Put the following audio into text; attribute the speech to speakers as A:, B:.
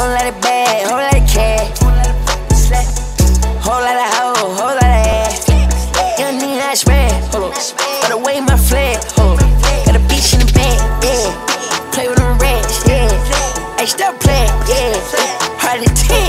A: Whole lot of bag, whole lot of cash. Whole lot of hoe, whole lot of ass. Young nigga, I smash. Hold on. Gotta wave my flag. Hold on. Got a bitch in the bag, yeah. Play with them rats, yeah. Hey, stop playing, yeah. Hard to tell.